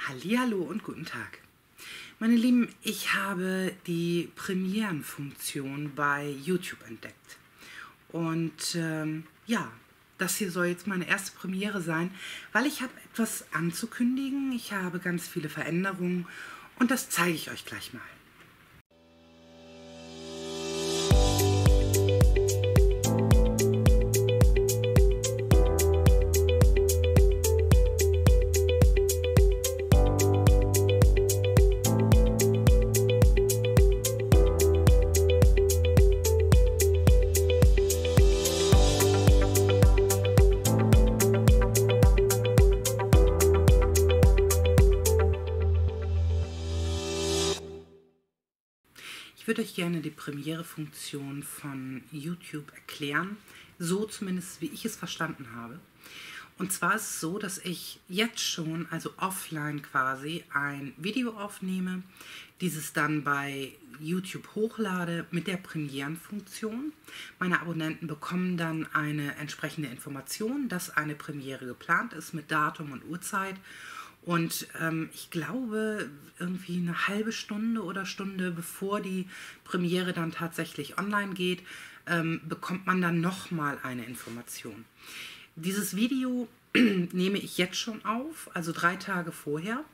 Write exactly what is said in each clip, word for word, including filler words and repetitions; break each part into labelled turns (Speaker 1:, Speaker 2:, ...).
Speaker 1: Hallihallo und guten Tag. Meine Lieben, ich habe die Premierenfunktion bei YouTube entdeckt. Und ähm, ja, das hier soll jetzt meine erste Premiere sein, weil ich habe etwas anzukündigen. Ich habe ganz viele Veränderungen und das zeige ich euch gleich mal. Ich würde euch gerne die Premiere-Funktion von YouTube erklären, so zumindest wie ich es verstanden habe. Und zwar ist es so, dass ich jetzt schon, also offline quasi, ein Video aufnehme, dieses dann bei YouTube hochlade mit der Premieren-Funktion. Meine Abonnenten bekommen dann eine entsprechende Information, dass eine Premiere geplant ist mit Datum und Uhrzeit. Und ähm, ich glaube, irgendwie eine halbe Stunde oder Stunde bevor die Premiere dann tatsächlich online geht, ähm, bekommt man dann nochmal eine Information. Dieses Video nehme ich jetzt schon auf, also drei Tage vorher.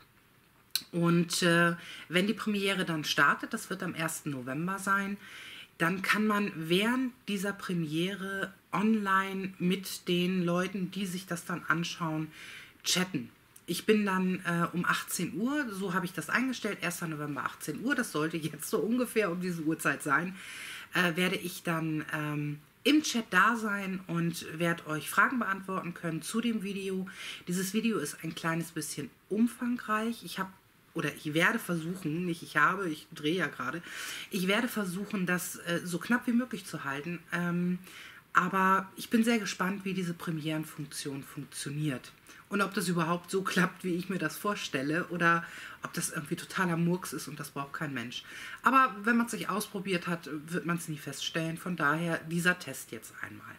Speaker 1: Und äh, wenn die Premiere dann startet, das wird am ersten November sein, dann kann man während dieser Premiere online mit den Leuten, die sich das dann anschauen, chatten. Ich bin dann äh, um achtzehn Uhr, so habe ich das eingestellt, erster November achtzehn Uhr, das sollte jetzt so ungefähr um diese Uhrzeit sein, äh, werde ich dann ähm, im Chat da sein und werde euch Fragen beantworten können zu dem Video. Dieses Video ist ein kleines bisschen umfangreich. Ich habe, oder ich werde versuchen, nicht ich habe, ich drehe ja gerade, ich werde versuchen, das äh, so knapp wie möglich zu halten. Ähm, aber ich bin sehr gespannt, wie diese Premierenfunktion funktioniert. Und ob das überhaupt so klappt, wie ich mir das vorstelle, oder ob das irgendwie totaler Murks ist und das braucht kein Mensch. Aber wenn man es sich ausprobiert hat, wird man es nie feststellen. Von daher dieser Test jetzt einmal.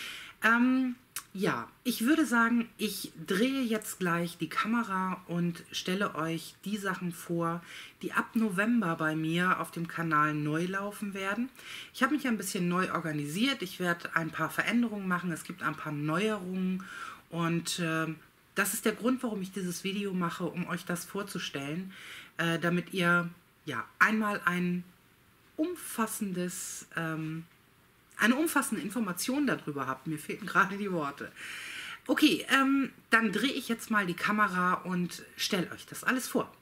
Speaker 1: Ähm, ja, ich würde sagen, ich drehe jetzt gleich die Kamera und stelle euch die Sachen vor, die ab November bei mir auf dem Kanal neu laufen werden. Ich habe mich ein bisschen neu organisiert. Ich werde ein paar Veränderungen machen. Es gibt ein paar Neuerungen und äh, das ist der Grund, warum ich dieses Video mache, um euch das vorzustellen, äh, damit ihr ja einmal ein umfassendes, ähm, eine umfassende Information darüber habt. Mir fehlten gerade die Worte. Okay, ähm, dann drehe ich jetzt mal die Kamera und stelle euch das alles vor.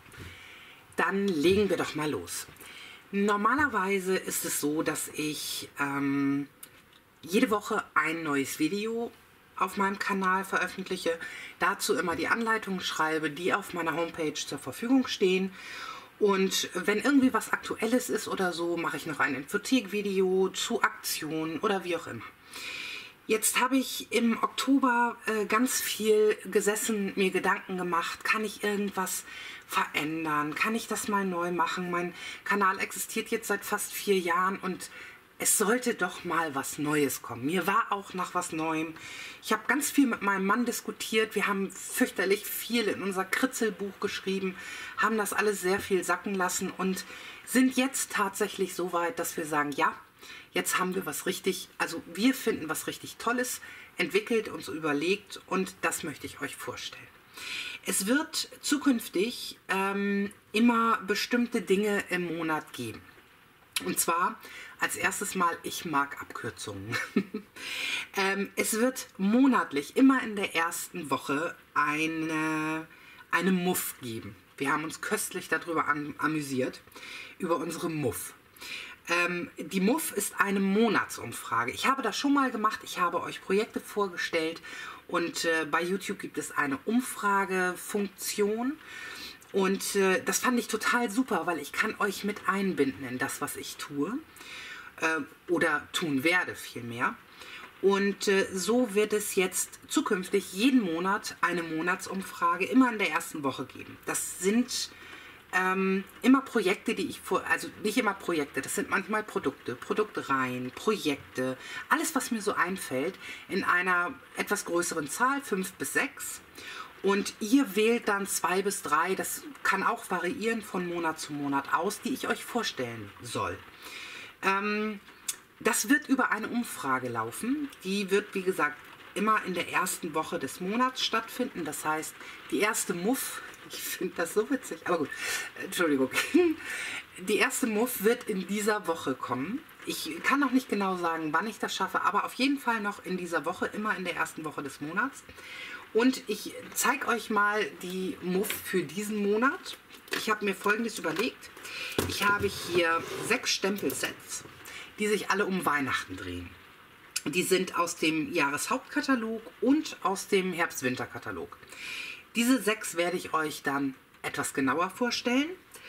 Speaker 1: Dann legen wir doch mal los. Normalerweise ist es so, dass ich ähm, jede Woche ein neues Video auf meinem Kanal veröffentliche, dazu immer die Anleitungen schreibe, die auf meiner Homepage zur Verfügung stehen. Und wenn irgendwie was Aktuelles ist oder so, mache ich noch ein Infothek-Video zu Aktionen oder wie auch immer. Jetzt habe ich im Oktober äh, ganz viel gesessen, mir Gedanken gemacht, kann ich irgendwas verändern, kann ich das mal neu machen? Mein Kanal existiert jetzt seit fast vier Jahren und es sollte doch mal was Neues kommen. Mir war auch nach was Neuem. Ich habe ganz viel mit meinem Mann diskutiert. Wir haben fürchterlich viel in unser Kritzelbuch geschrieben, haben das alles sehr viel sacken lassen und sind jetzt tatsächlich so weit, dass wir sagen, ja, jetzt haben wir was richtig, also wir finden was richtig Tolles entwickelt, uns überlegt und das möchte ich euch vorstellen. Es wird zukünftig ähm, immer bestimmte Dinge im Monat geben. Und zwar als erstes mal, ich mag Abkürzungen. ähm, es wird monatlich, immer in der ersten Woche, eine, eine Muff geben. Wir haben uns köstlich darüber an, amüsiert, über unsere Muff. Ähm, die Muff ist eine Monatsumfrage. Ich habe das schon mal gemacht, ich habe euch Projekte vorgestellt und äh, bei YouTube gibt es eine Umfragefunktion. Und äh, das fand ich total super, weil ich kann euch mit einbinden in das, was ich tue. Äh, oder tun werde vielmehr. Und äh, so wird es jetzt zukünftig jeden Monat eine Monatsumfrage immer in der ersten Woche geben. Das sind ähm, immer Projekte, die ich vor, also nicht immer Projekte, das sind manchmal Produkte, Produktreihen, Projekte, alles, was mir so einfällt, in einer etwas größeren Zahl, fünf bis sechs. Und ihr wählt dann zwei bis drei, das kann auch variieren von Monat zu Monat aus, die ich euch vorstellen soll. Ähm, das wird über eine Umfrage laufen. Die wird, wie gesagt, immer in der ersten Woche des Monats stattfinden. Das heißt, die erste Muff, ich finde das so witzig, aber gut, Entschuldigung. Die erste Muff wird in dieser Woche kommen. Ich kann noch nicht genau sagen, wann ich das schaffe, aber auf jeden Fall noch in dieser Woche, immer in der ersten Woche des Monats. Und ich zeige euch mal die Muff für diesen Monat. Ich habe mir Folgendes überlegt. Ich habe hier sechs Stempelsets, die sich alle um Weihnachten drehen. Die sind aus dem Jahreshauptkatalog und aus dem Herbst-Winter-Katalog. Diese sechs werde ich euch dann etwas genauer vorstellen.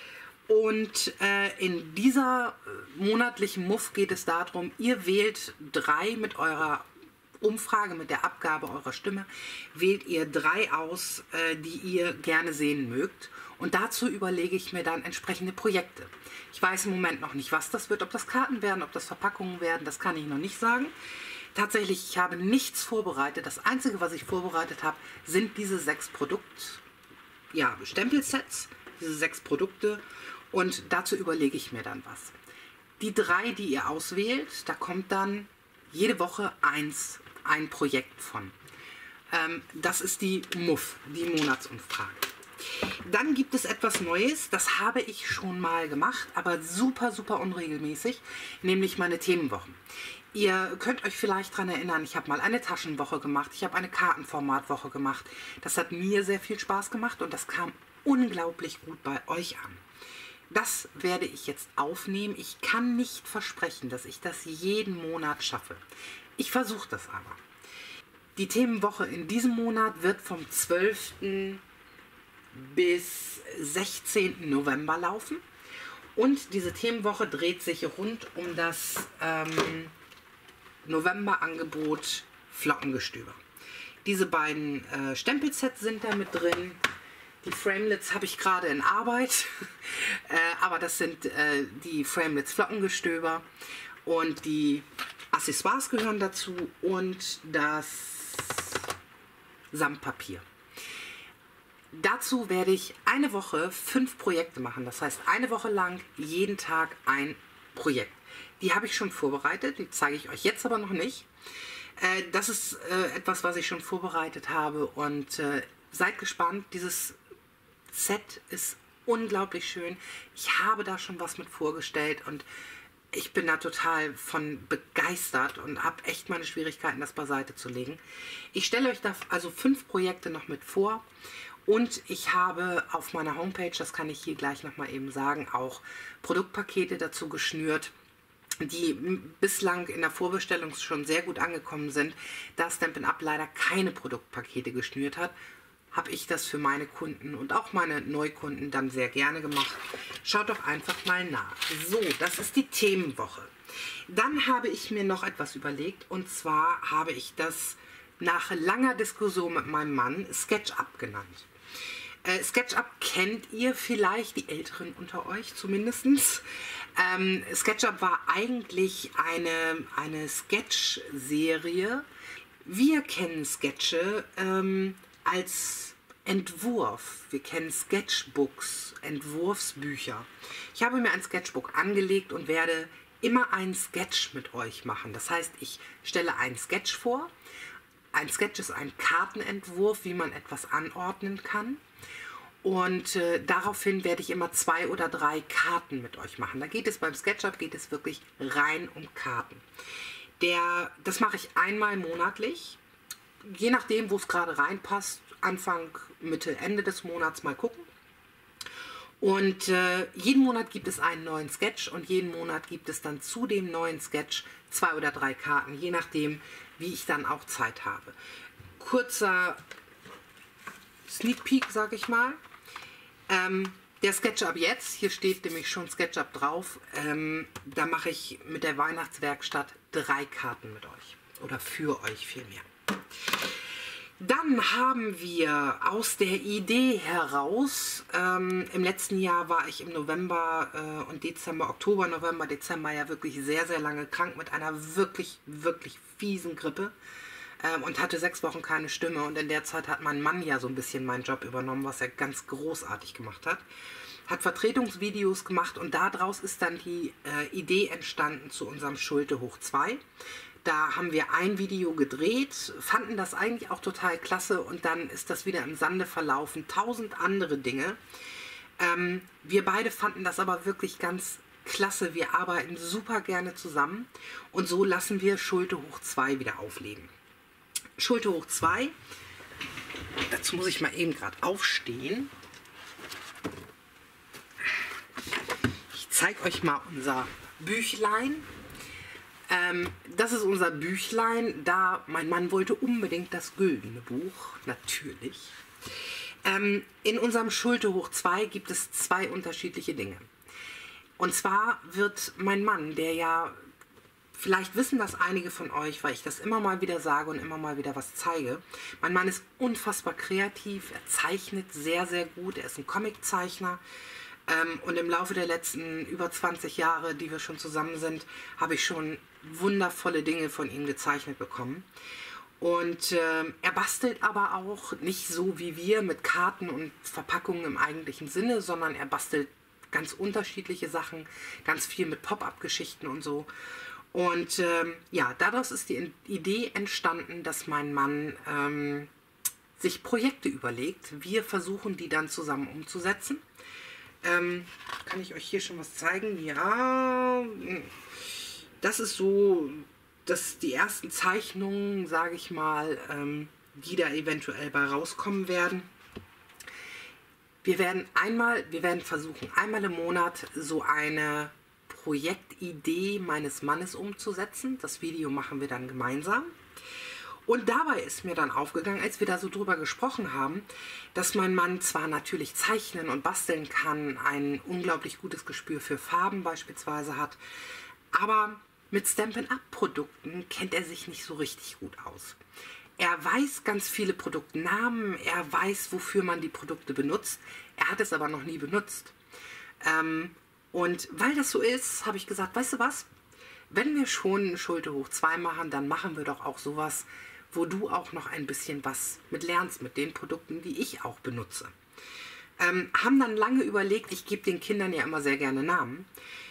Speaker 1: Und äh, in dieser monatlichen Muff geht es darum, ihr wählt drei mit eurer Umfrage, mit der Abgabe eurer Stimme, wählt ihr drei aus, äh, die ihr gerne sehen mögt. Und dazu überlege ich mir dann entsprechende Projekte. Ich weiß im Moment noch nicht, was das wird, ob das Karten werden, ob das Verpackungen werden, das kann ich noch nicht sagen. Tatsächlich, ich habe nichts vorbereitet. Das Einzige, was ich vorbereitet habe, sind diese sechs Produkt, ja, Stempelsets, diese sechs Produkte. Und dazu überlege ich mir dann was. Die drei, die ihr auswählt, da kommt dann jede Woche eins, ein Projekt von. Ähm, das ist die Muff, die Monatsumfrage. Dann gibt es etwas Neues, das habe ich schon mal gemacht, aber super, super unregelmäßig, nämlich meine Themenwochen. Ihr könnt euch vielleicht daran erinnern, ich habe mal eine Taschenwoche gemacht, ich habe eine Kartenformatwoche gemacht. Das hat mir sehr viel Spaß gemacht und das kam unglaublich gut bei euch an. Das werde ich jetzt aufnehmen. Ich kann nicht versprechen, dass ich das jeden Monat schaffe. Ich versuche das aber. Die Themenwoche in diesem Monat wird vom zwölften bis sechzehnten November laufen. Und diese Themenwoche dreht sich rund um das ähm, November-Angebot Flockengestöber. Diese beiden äh, Stempelsets sind da mit drin. Die Framelits habe ich gerade in Arbeit, äh, aber das sind äh, die Framelits Flockengestöber und die Accessoires gehören dazu und das Samtpapier. Dazu werde ich eine Woche fünf Projekte machen, das heißt eine Woche lang jeden Tag ein Projekt. Die habe ich schon vorbereitet, die zeige ich euch jetzt aber noch nicht. Äh, das ist äh, etwas, was ich schon vorbereitet habe und äh, seid gespannt, dieses Set ist unglaublich schön. Ich habe da schon was mit vorgestellt und ich bin da total von begeistert und habe echt meine Schwierigkeiten, das beiseite zu legen. Ich stelle euch da also fünf Projekte noch mit vor und ich habe auf meiner Homepage, das kann ich hier gleich nochmal eben sagen, auch Produktpakete dazu geschnürt, die bislang in der Vorbestellung schon sehr gut angekommen sind. Da Stampin' Up leider keine Produktpakete geschnürt hat, habe ich das für meine Kunden und auch meine Neukunden dann sehr gerne gemacht. Schaut doch einfach mal nach. So, das ist die Themenwoche. Dann habe ich mir noch etwas überlegt und zwar habe ich das nach langer Diskussion mit meinem Mann SketchUp genannt. Äh, SketchUp kennt ihr vielleicht, die Älteren unter euch zumindest. Ähm, SketchUp war eigentlich eine, eine Sketch-Serie. Wir kennen Sketche ähm, als Entwurf. Wir kennen Sketchbooks, Entwurfsbücher. Ich habe mir ein Sketchbook angelegt und werde immer einen Sketch mit euch machen. Das heißt, ich stelle einen Sketch vor. Ein Sketch ist ein Kartenentwurf, wie man etwas anordnen kann. Und äh, daraufhin werde ich immer zwei oder drei Karten mit euch machen. Da geht es beim SketchUp geht es wirklich rein um Karten. Der, das mache ich einmal monatlich. Je nachdem, wo es gerade reinpasst, Anfang, Mitte, Ende des Monats mal gucken. Und äh, jeden Monat gibt es einen neuen Sketch und jeden Monat gibt es dann zu dem neuen Sketch zwei oder drei Karten, je nachdem, wie ich dann auch Zeit habe. Kurzer Sneak Peek, sag ich mal. Ähm, der SketchUp jetzt, hier steht nämlich schon SketchUp drauf, ähm, da mache ich mit der Weihnachtswerkstatt drei Karten mit euch. Oder für euch vielmehr. Dann haben wir aus der Idee heraus, ähm, im letzten Jahr war ich im November äh, und Dezember, Oktober, November, Dezember ja wirklich sehr, sehr lange krank mit einer wirklich, wirklich fiesen Grippe. ähm, und hatte sechs Wochen keine Stimme. Und in der Zeit hat mein Mann ja so ein bisschen meinen Job übernommen, was er ganz großartig gemacht hat. Hat Vertretungsvideos gemacht und daraus ist dann die äh, Idee entstanden zu unserem Schulte hoch zwei. Da haben wir ein Video gedreht, fanden das eigentlich auch total klasse und dann ist das wieder im Sande verlaufen. Tausend andere Dinge. Ähm, wir beide fanden das aber wirklich ganz klasse. Wir arbeiten super gerne zusammen und so lassen wir Schulte hoch zwei wieder aufleben. Schulte hoch zwei, dazu muss ich mal eben gerade aufstehen. Ich zeige euch mal unser Büchlein. Ähm, das ist unser Büchlein, da mein Mann wollte unbedingt das güldene Buch, natürlich. Ähm, in unserem Schulte hoch zwei gibt es zwei unterschiedliche Dinge. Und zwar wird mein Mann, der ja, vielleicht wissen das einige von euch, weil ich das immer mal wieder sage und immer mal wieder was zeige. Mein Mann ist unfassbar kreativ, er zeichnet sehr, sehr gut, er ist ein Comiczeichner. Ähm, und im Laufe der letzten über zwanzig Jahre, die wir schon zusammen sind, habe ich schon wundervolle Dinge von ihm gezeichnet bekommen. Und äh, er bastelt aber auch nicht so wie wir mit Karten und Verpackungen im eigentlichen Sinne, sondern er bastelt ganz unterschiedliche Sachen, ganz viel mit Pop-up-Geschichten und so. Und ähm, ja, daraus ist die Idee entstanden, dass mein Mann ähm, sich Projekte überlegt. Wir versuchen, die dann zusammen umzusetzen. Ähm, kann ich euch hier schon was zeigen? Ja, das ist so, dass die ersten Zeichnungen, sage ich mal, ähm, die da eventuell bei rauskommen werden. Wir werden einmal, wir werden versuchen, einmal im Monat so eine Projektidee meines Mannes umzusetzen. Das Video machen wir dann gemeinsam. Und dabei ist mir dann aufgegangen, als wir da so drüber gesprochen haben, dass mein Mann zwar natürlich zeichnen und basteln kann, ein unglaublich gutes Gespür für Farben beispielsweise hat, aber mit Stampin'-Up-Produkten kennt er sich nicht so richtig gut aus. Er weiß ganz viele Produktnamen, er weiß, wofür man die Produkte benutzt, er hat es aber noch nie benutzt. Ähm, und weil das so ist, habe ich gesagt, weißt du was, wenn wir schon Schulte hoch zwei machen, dann machen wir doch auch sowas, wo du auch noch ein bisschen was mit lernst, mit den Produkten, die ich auch benutze. Ähm, haben dann lange überlegt, ich gebe den Kindern ja immer sehr gerne Namen.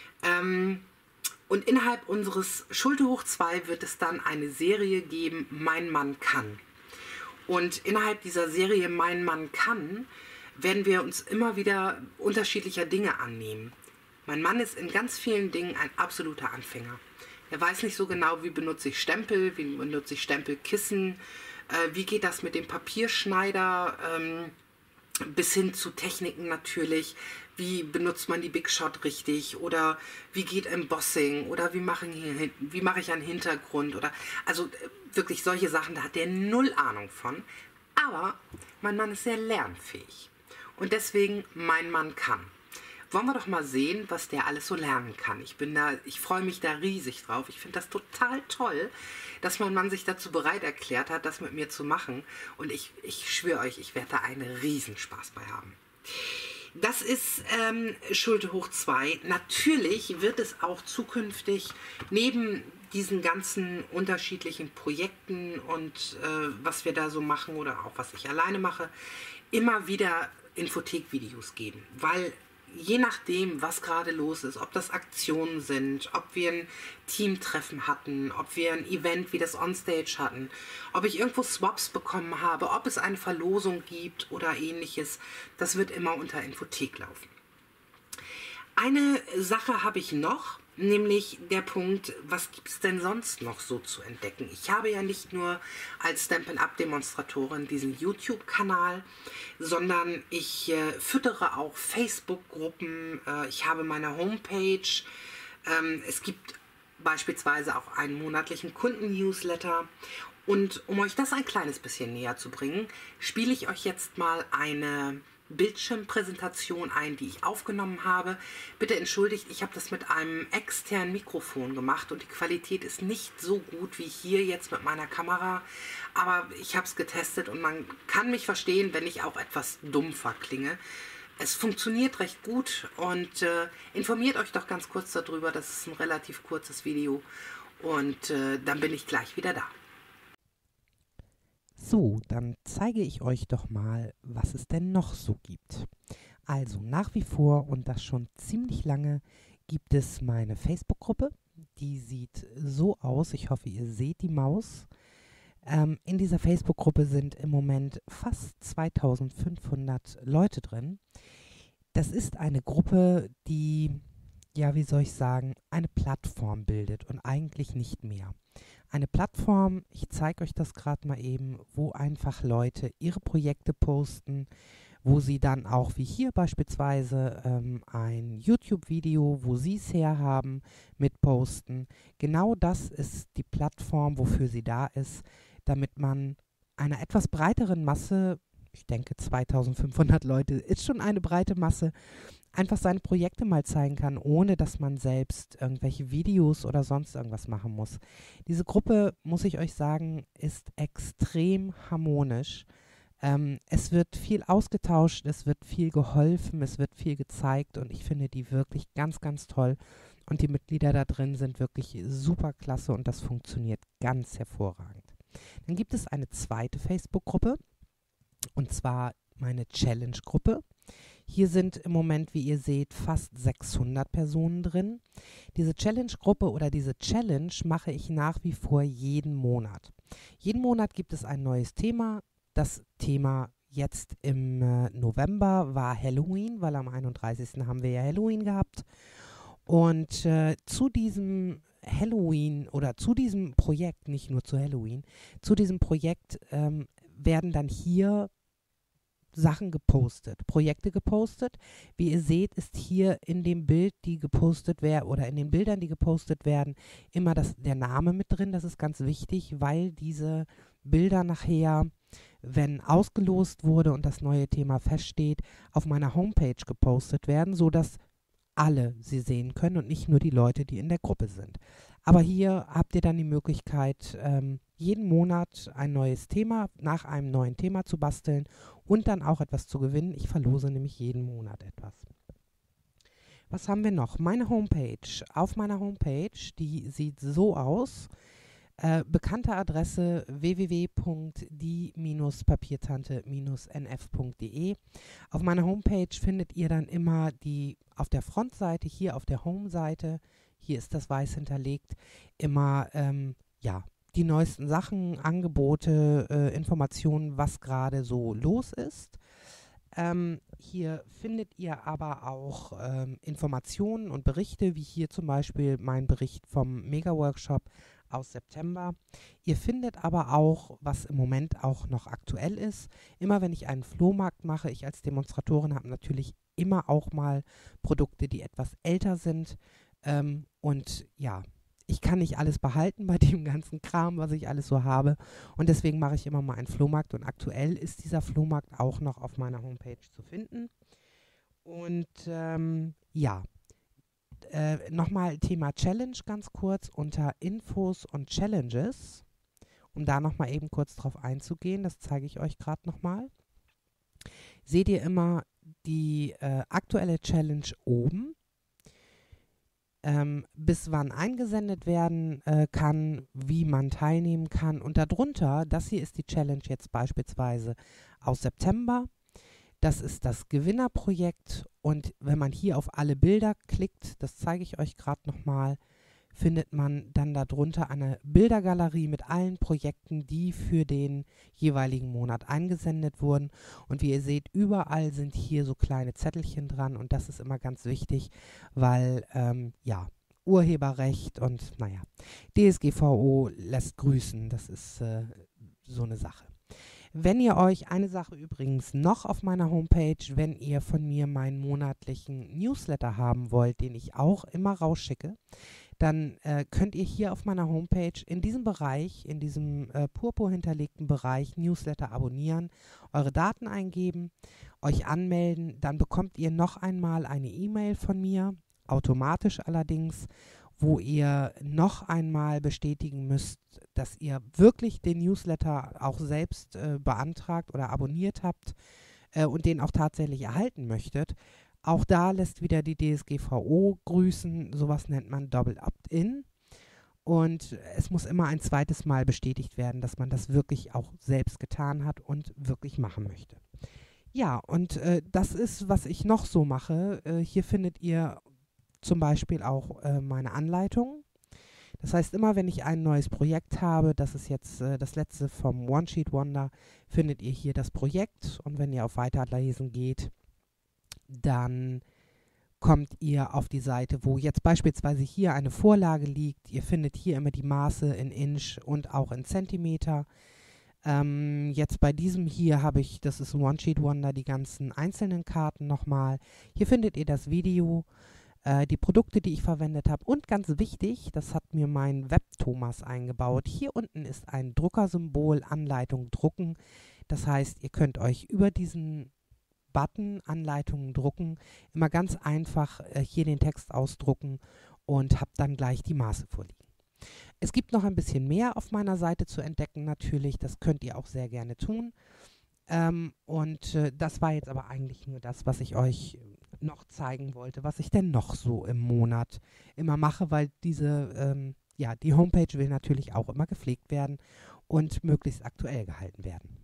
Speaker 1: Ähm, und innerhalb unseres Schulte hoch zwei wird es dann eine Serie geben, Mein Mann kann. Und innerhalb dieser Serie Mein Mann kann werden wir uns immer wieder unterschiedlicher Dinge annehmen. Mein Mann ist in ganz vielen Dingen ein absoluter Anfänger. Er weiß nicht so genau, wie benutze ich Stempel, wie benutze ich Stempelkissen, äh, wie geht das mit dem Papierschneider, ähm, bis hin zu Techniken natürlich, wie benutzt man die Big Shot richtig oder wie geht Embossing oder wie mache ich, wie mache ich einen Hintergrund oder also äh, wirklich solche Sachen, da hat der null Ahnung von. Aber mein Mann ist sehr lernfähig und deswegen Mein Mann kann. Wollen wir doch mal sehen, was der alles so lernen kann. Ich bin da, ich freue mich da riesig drauf. Ich finde das total toll, dass mein Mann sich dazu bereit erklärt hat, das mit mir zu machen. Und ich, ich schwöre euch, ich werde da einen Riesenspaß bei haben. Das ist ähm, Schulte hoch zwei. Natürlich wird es auch zukünftig neben diesen ganzen unterschiedlichen Projekten und äh, was wir da so machen oder auch was ich alleine mache, immer wieder Infothek-Videos geben, weil je nachdem, was gerade los ist, ob das Aktionen sind, ob wir ein Teamtreffen hatten, ob wir ein Event wie das Onstage hatten, ob ich irgendwo Swaps bekommen habe, ob es eine Verlosung gibt oder ähnliches, das wird immer unter Infothek laufen. Eine Sache habe ich noch, nämlich der Punkt, was gibt es denn sonst noch so zu entdecken? Ich habe ja nicht nur als Stampin'-Up-Demonstratorin diesen YouTube-Kanal, sondern ich äh, füttere auch Facebook-Gruppen, äh, ich habe meine Homepage, ähm, es gibt beispielsweise auch einen monatlichen Kunden-Newsletter. Und um euch das ein kleines bisschen näher zu bringen, spiele ich euch jetzt mal eine Bildschirmpräsentation ein, die ich aufgenommen habe. Bitte entschuldigt, ich habe das mit einem externen Mikrofon gemacht und die Qualität ist nicht so gut wie hier jetzt mit meiner Kamera, aber ich habe es getestet und man kann mich verstehen, wenn ich auch etwas dumpfer klinge. Es funktioniert recht gut und äh, informiert euch doch ganz kurz darüber, das ist ein relativ kurzes Video und äh, dann bin ich gleich wieder da.
Speaker 2: So, dann zeige ich euch doch mal, was es denn noch so gibt. Also nach wie vor und das schon ziemlich lange gibt es meine Facebook-Gruppe. Die sieht so aus, ich hoffe, ihr seht die Maus. Ähm, in dieser Facebook-Gruppe sind im Moment fast zweitausendfünfhundert Leute drin. Das ist eine Gruppe, die, ja, wie soll ich sagen, eine Plattform bildet und eigentlich nicht mehr. Eine Plattform, ich zeige euch das gerade mal eben, wo einfach Leute ihre Projekte posten, wo sie dann auch, wie hier beispielsweise, ähm, ein YouTube-Video, wo sie es herhaben, mitposten. Genau das ist die Plattform, wofür sie da ist, damit man einer etwas breiteren Masse, ich denke zweitausendfünfhundert Leute ist schon eine breite Masse, einfach seine Projekte mal zeigen kann, ohne dass man selbst irgendwelche Videos oder sonst irgendwas machen muss. Diese Gruppe, muss ich euch sagen, ist extrem harmonisch. Ähm, es wird viel ausgetauscht, es wird viel geholfen, es wird viel gezeigt und ich finde die wirklich ganz, ganz toll. Und die Mitglieder da drin sind wirklich super klasse und das funktioniert ganz hervorragend. Dann gibt es eine zweite Facebook-Gruppe und zwar meine Challenge-Gruppe. Hier sind im Moment, wie ihr seht, fast sechshundert Personen drin. Diese Challenge-Gruppe oder diese Challenge mache ich nach wie vor jeden Monat. Jeden Monat gibt es ein neues Thema. Das Thema jetzt im äh, November war Halloween, weil am einunddreißigsten haben wir ja Halloween gehabt. Und äh, zu diesem Halloween oder zu diesem Projekt, nicht nur zu Halloween, zu diesem Projekt ähm, werden dann hier Sachen gepostet, Projekte gepostet. Wie ihr seht, ist hier in dem Bild, die gepostet werden, oder in den Bildern, die gepostet werden, immer das, der Name mit drin. Das ist ganz wichtig, weil diese Bilder nachher, wenn ausgelost wurde und das neue Thema feststeht, auf meiner Homepage gepostet werden, sodass alle sie sehen können und nicht nur die Leute, die in der Gruppe sind. Aber hier habt ihr dann die Möglichkeit, ähm, jeden Monat ein neues Thema nach einem neuen Thema zu basteln und dann auch etwas zu gewinnen. Ich verlose nämlich jeden Monat etwas. Was haben wir noch? Meine Homepage. Auf meiner Homepage, die sieht so aus. Äh, bekannte Adresse w w w punkt die papiertante n f punkt d e. Auf meiner Homepage findet ihr dann immer die auf der Frontseite, hier auf der Home-Seite, hier ist das weiß hinterlegt, immer ähm, ja, die neuesten Sachen, Angebote, äh, Informationen, was gerade so los ist. Ähm, hier findet ihr aber auch ähm, Informationen und Berichte, wie hier zum Beispiel mein Bericht vom Mega-Workshop aus September. Ihr findet aber auch, was im Moment auch noch aktuell ist, immer wenn ich einen Flohmarkt mache, ich als Demonstratorin habe natürlich immer auch mal Produkte, die etwas älter sind. Ähm, und ja, ich kann nicht alles behalten bei dem ganzen Kram, was ich alles so habe. Und deswegen mache ich immer mal einen Flohmarkt. Und aktuell ist dieser Flohmarkt auch noch auf meiner Homepage zu finden. Und ähm, ja, äh, nochmal Thema Challenge ganz kurz unter Infos und Challenges. Um da nochmal eben kurz drauf einzugehen, das zeige ich euch gerade nochmal. Seht ihr immer die äh, aktuelle Challenge oben. Ähm, bis wann eingesendet werden äh, kann, wie man teilnehmen kann. Und darunter, das hier ist die Challenge jetzt beispielsweise aus September. Das ist das Gewinnerprojekt. Und wenn man hier auf alle Bilder klickt, das zeige ich euch gerade nochmal, findet man dann darunter eine Bildergalerie mit allen Projekten, die für den jeweiligen Monat eingesendet wurden. Und wie ihr seht, überall sind hier so kleine Zettelchen dran und das ist immer ganz wichtig, weil, ähm, ja, Urheberrecht und, naja, D S G V O lässt grüßen, das ist äh, so eine Sache. Wenn ihr euch, eine Sache übrigens noch auf meiner Homepage, wenn ihr von mir meinen monatlichen Newsletter haben wollt, den ich auch immer rausschicke, dann äh, könnt ihr hier auf meiner Homepage in diesem Bereich, in diesem äh, purpur hinterlegten Bereich Newsletter abonnieren, eure Daten eingeben, euch anmelden, dann bekommt ihr noch einmal eine E-Mail von mir, automatisch allerdings, wo ihr noch einmal bestätigen müsst, dass ihr wirklich den Newsletter auch selbst äh, beantragt oder abonniert habt äh, und den auch tatsächlich erhalten möchtet. Auch da lässt wieder die D S G V O grüßen, sowas nennt man Double Opt-in. Und es muss immer ein zweites Mal bestätigt werden, dass man das wirklich auch selbst getan hat und wirklich machen möchte. Ja, und äh, das ist, was ich noch so mache. Äh, hier findet ihr zum Beispiel auch äh, meine Anleitung. Das heißt, immer wenn ich ein neues Projekt habe, das ist jetzt äh, das letzte vom One Sheet Wonder, findet ihr hier das Projekt. Und wenn ihr auf Weiterlesen geht, dann kommt ihr auf die Seite, wo jetzt beispielsweise hier eine Vorlage liegt. Ihr findet hier immer die Maße in Inch und auch in Zentimeter. Ähm, jetzt bei diesem hier habe ich, das ist ein One Sheet Wonder, die ganzen einzelnen Karten nochmal. Hier findet ihr das Video, äh, die Produkte, die ich verwendet habe. Und ganz wichtig, das hat mir mein Web-Thomas eingebaut. Hier unten ist ein Druckersymbol, Anleitung drucken. Das heißt, ihr könnt euch über diesen Button Anleitungen drucken, immer ganz einfach äh, hier den Text ausdrucken und habt dann gleich die Maße vorliegen. Es gibt noch ein bisschen mehr auf meiner Seite zu entdecken natürlich, das könnt ihr auch sehr gerne tun. Ähm, und äh, das war jetzt aber eigentlich nur das, was ich euch noch zeigen wollte, was ich denn noch so im Monat immer mache, weil diese, ähm, ja, die Homepage will natürlich auch immer gepflegt werden und möglichst aktuell gehalten werden.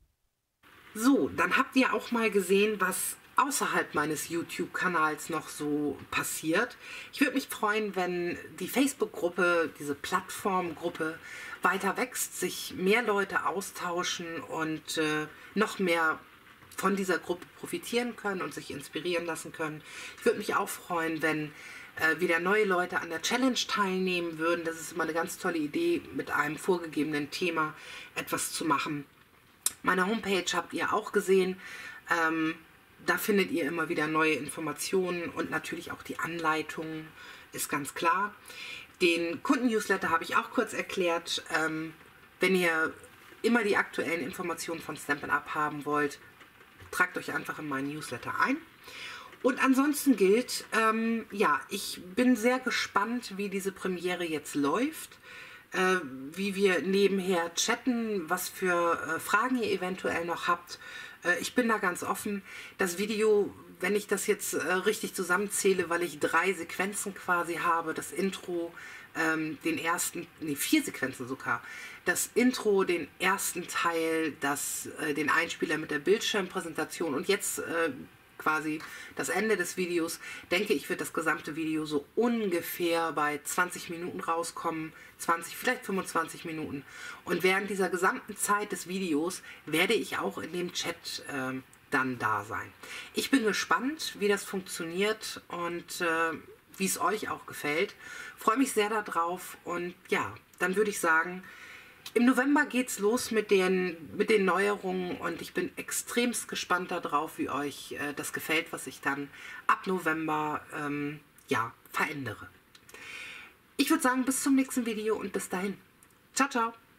Speaker 1: So, dann habt ihr auch mal gesehen, was außerhalb meines YouTube-Kanals noch so passiert. Ich würde mich freuen, wenn die Facebook-Gruppe, diese Plattformgruppe weiter wächst, sich mehr Leute austauschen und äh, noch mehr von dieser Gruppe profitieren können und sich inspirieren lassen können. Ich würde mich auch freuen, wenn äh, wieder neue Leute an der Challenge teilnehmen würden. Das ist immer eine ganz tolle Idee, mit einem vorgegebenen Thema etwas zu machen. Meine Homepage habt ihr auch gesehen. Ähm, da findet ihr immer wieder neue Informationen und natürlich auch die Anleitungen, ist ganz klar. Den Kunden-Newsletter habe ich auch kurz erklärt. Ähm, wenn ihr immer die aktuellen Informationen von Stampin' Up haben wollt, tragt euch einfach in meinen Newsletter ein. Und ansonsten gilt, ähm, ja, ich bin sehr gespannt, wie diese Premiere jetzt läuft. Äh, wie wir nebenher chatten, was für äh, Fragen ihr eventuell noch habt. Äh, ich bin da ganz offen. Das Video, wenn ich das jetzt äh, richtig zusammenzähle, weil ich drei Sequenzen quasi habe, das Intro, ähm, den ersten, nee, vier Sequenzen sogar, das Intro, den ersten Teil, das, äh, den Einspieler mit der Bildschirmpräsentation und jetzt äh, quasi das Ende des Videos, denke ich, wird das gesamte Video so ungefähr bei zwanzig Minuten rauskommen, zwanzig, vielleicht fünfundzwanzig Minuten. Und während dieser gesamten Zeit des Videos werde ich auch in dem Chat äh, dann da sein. Ich bin gespannt, wie das funktioniert und äh, wie es euch auch gefällt. Freue mich sehr darauf und ja, dann würde ich sagen, im November geht's los mit den, mit den Neuerungen und ich bin extremst gespannt darauf, wie euch äh, das gefällt, was ich dann ab November ähm, ja, verändere. Ich würde sagen, bis zum nächsten Video und bis dahin. Ciao, ciao!